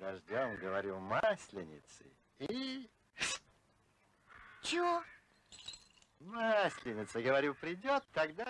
подождем, говорю, масленицы. И... Чего? Масленица, говорю, придет, тогда...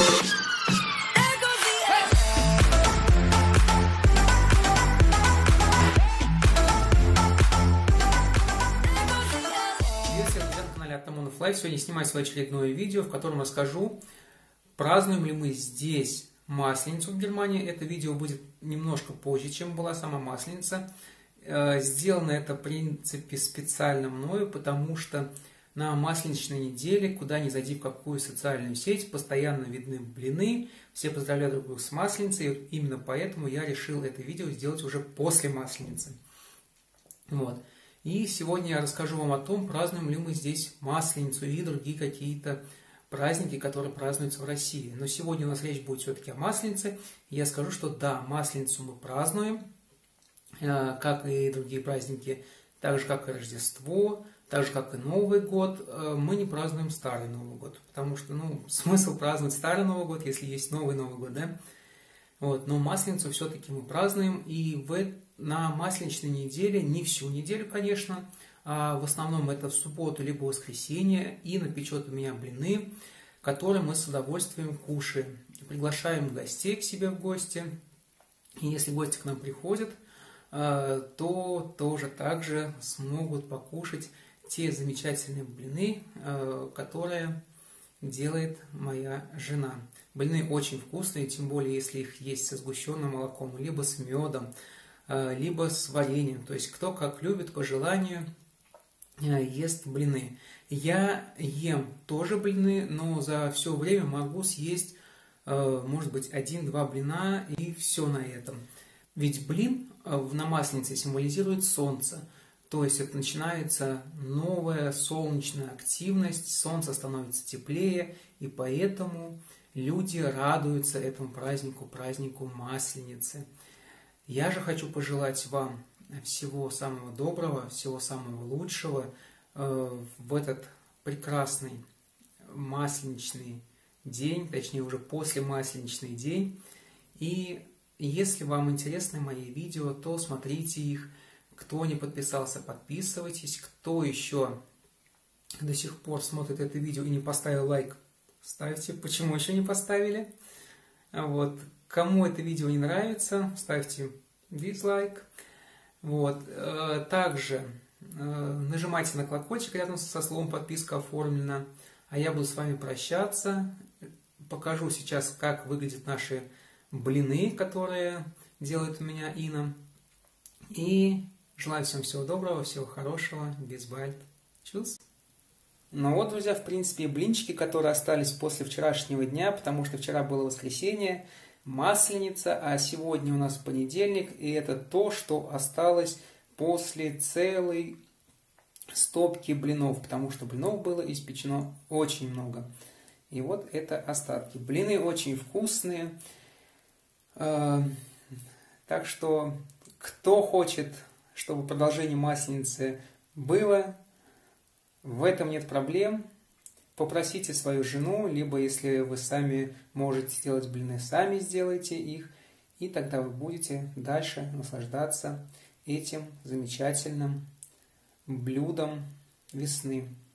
Приветствую, друзья, на канале Артамонов Лайф. Сегодня снимаю свое очередное видео, в котором расскажу, празднуем ли мы здесь Масленицу в Германии. Это видео будет немножко позже, чем была сама Масленица. Сделано это, в принципе, специально мною, потому что на Масленичной неделе, куда ни зайди, в какую социальную сеть, постоянно видны блины. Все поздравляют друг друга с Масленицей. И вот именно поэтому я решил это видео сделать уже после Масленицы. Вот. И сегодня я расскажу вам о том, празднуем ли мы здесь Масленицу и другие какие-то праздники, которые празднуются в России. Но сегодня у нас речь будет все-таки о Масленице. И я скажу, что да, Масленицу мы празднуем, как и другие праздники, так же, как и Рождество, так же, как и Новый год. Мы не празднуем Старый Новый год, потому что, смысл праздновать Старый Новый год, если есть Новый Новый год, да? Вот, но Масленицу все-таки мы празднуем, и на Масленичной неделе, не всю неделю, конечно, а в основном это в субботу либо воскресенье, и напечет у меня блины, которые мы с удовольствием кушаем. Приглашаем гостей к себе в гости, и если гости к нам приходят, то тоже также смогут покушать те замечательные блины, которые делает моя жена. Блины очень вкусные, тем более, если их есть со сгущенным молоком, либо с медом, либо с вареньем. То есть, кто как любит, по желанию, ест блины. Я ем тоже блины, но за все время могу съесть, может быть, 1-2 блина, и все на этом. Ведь блин на Масленице символизирует солнце. То есть это начинается новая солнечная активность, солнце становится теплее, и поэтому люди радуются этому празднику, празднику Масленицы. Я же хочу пожелать вам всего самого доброго, всего самого лучшего в этот прекрасный масленичный день, точнее уже после масленичный день. И если вам интересны мои видео, то смотрите их. Кто не подписался, подписывайтесь. Кто еще до сих пор смотрит это видео и не поставил лайк, ставьте. Почему еще не поставили? Вот. Кому это видео не нравится, ставьте дизлайк. Вот. Также нажимайте на колокольчик рядом со словом «подписка» оформлена. А я буду с вами прощаться. Покажу сейчас, как выглядят наши блины, которые делает у меня Инна. И желаю всем всего доброго, всего хорошего. Bis bald. Tschüss. Ну вот, друзья, в принципе, блинчики, которые остались после вчерашнего дня, потому что вчера было воскресенье, Масленица, а сегодня у нас понедельник, и это то, что осталось после целой стопки блинов, потому что блинов было испечено очень много. И вот это остатки. Блины очень вкусные, так что кто хочет, чтобы продолжение Масленицы было, в этом нет проблем. Попросите свою жену, либо если вы сами можете сделать блины, сами сделайте их, и тогда вы будете дальше наслаждаться этим замечательным блюдом весны.